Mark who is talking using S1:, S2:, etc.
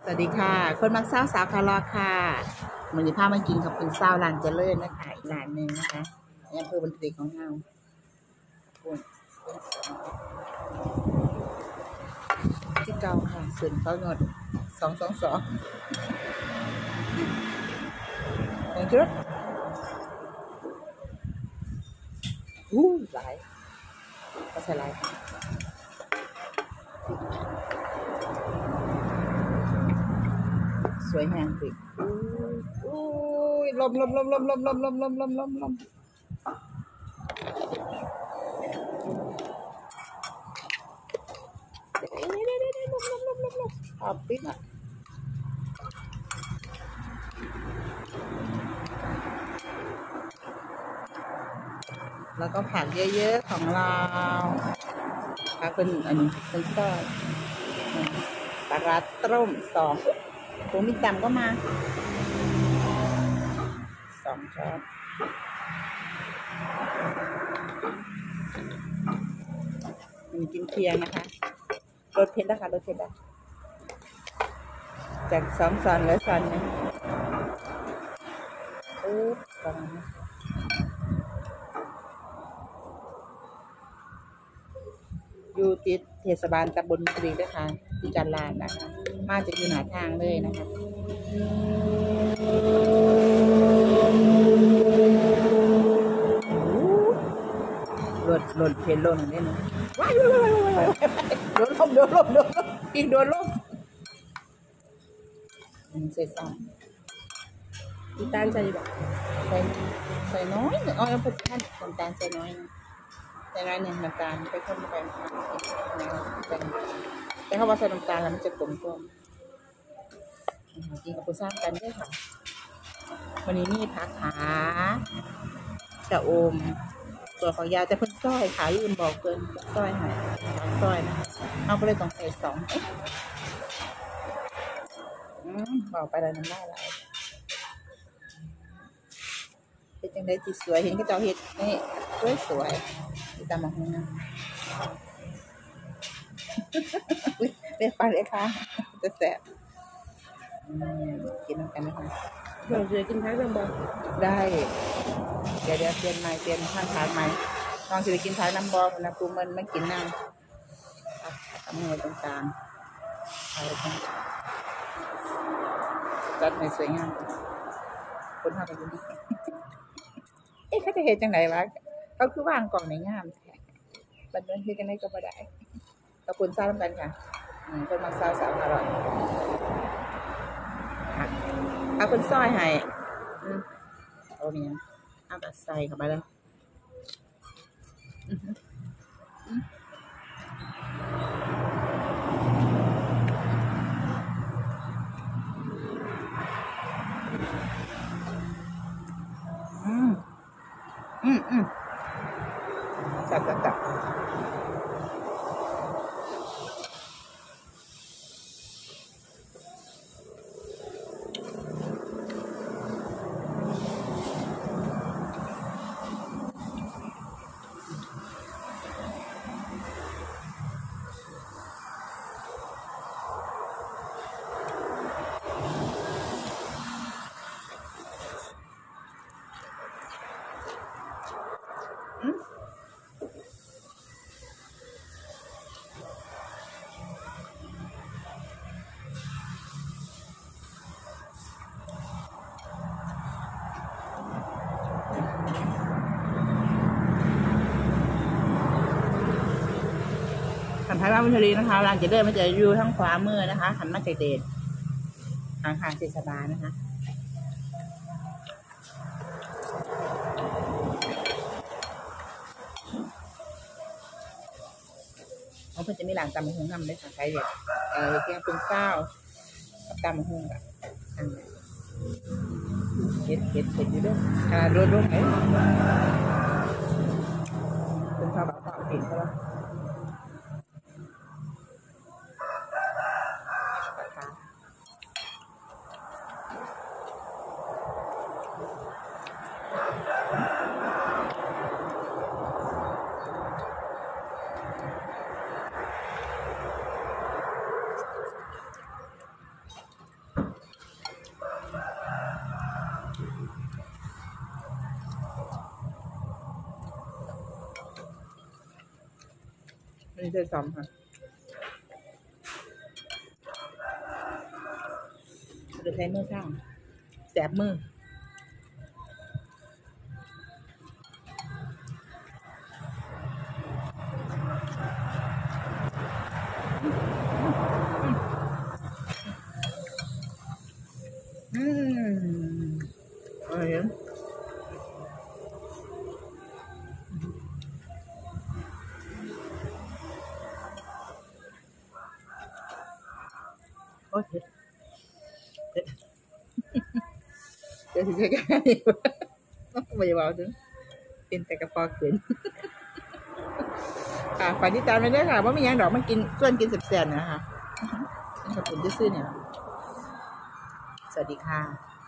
S1: สวัสดีค่ะคนมักเศร้าสาวคาร์ลอค่ะมันจะพามากินกับคุณเศร้าร้านเจริญนะคะอีกร้านหนึ่งนะคะในอำเภอบนทรีของเราที่เก่าค่ะส่วนเขาหนด222อย่างชุดหลายก็ใส่หลายสวยแห้งสิลมขอบปิ๊กอ่ะแล้วก็ผักเยอะๆของเราผักเป็นอันนี้เป็นซอยปลาร้าต้ม2ถุงมิตรก็มา2 ช้อนมีกินเคียงนะคะรสเผ็ดนะคะรสเผ็ดอ่ะจาก2 ช้อนเหลือช้อนนึงประมาณนี้อยู่ติดเทศบาลตำบลบุรีด้วยค่ะที่จันลานนะคะมาจะอยู่หน้าทางเลยนะคะหล่นเพลหล่นนี่นะว้ายโดนลมอีกโดนลมใส่ซองน้ำตาลใส่แบบใส่น้อยอ๋อแล้วท่านน้ำตาลใส่น้อยนะแต่ไรเนี่ยน้ำตาลไปคนไปแต่เขาว่าใส่น้ำตาลแล้วมันจะกลมกล่อมกินกับผู้สร้างกันด้วยค่ะวันนี้นี่ผักขาจะอมตัวของยาจะเพิ่งซ้อยขายืนบอกเกินซ้อยหายซ้อยนะเอาไปเลยต้องใส่2บอกไปเลยน้ำได้หลายเป็นจังได้จีสวยเห็นก็เจ้าเห็ดนี่สวยตามมาห้องน้ำเรียกไปเลยค่ะจะแสบกินน้ำกันนะคะเราจะกินท้ายเรื่องบอลได้เดี๋ยวเปลี่ยนใหม่เปลี่ยนข้างทางใหม่น้องจะไปกินท้ายน้ำบอลนะปูมันไม่กินน้ำทำเงยตรงกลางอะไรตรงจัดให้สวยงามคนทำกันดีเขาจะเห็นจังไหนวะเขาคือวางกล่องในงามแท้บันเทิงคือกันได้ก็ไม่ได้ขอบคุณทราบกันค่ะคนมาสาวอร่อยเอาคนซอยให้เอาเนี่ยเอาแบบใส่เข้าไปเลยจับหันท้ายบ้านวิทรีนะคะร้านจะเดินมันจะอยู่ทางขวามือนะคะหันมาเด็ดทางเทศบาลนะคะเขาเพิ่งจะมีหลังตำมะฮุงทำได้ค่ะใครเด็ดเกี่ยวกับข้าวกับตำมะฮุงแบบเห็ดอยู่ด้วยรวมไหนเป็นข้าวแบบเห็ดใช่ไหมมันจะซ้อมค่ะจะใช้มือข้างแสบมืออะไรเนี่ยโอ้ยเดี๋ยวถึงจะแก่ไม่ยาวถึงเป็นแต่กระเพาะขึ้นค่ะฝากติดตามไปด้วยค่ะว่ามีอย่างดอกมากินส่วนกินแซ่บๆนะคะขอบคุณที่ซื้อเนี่ยสวัสดีค่ะ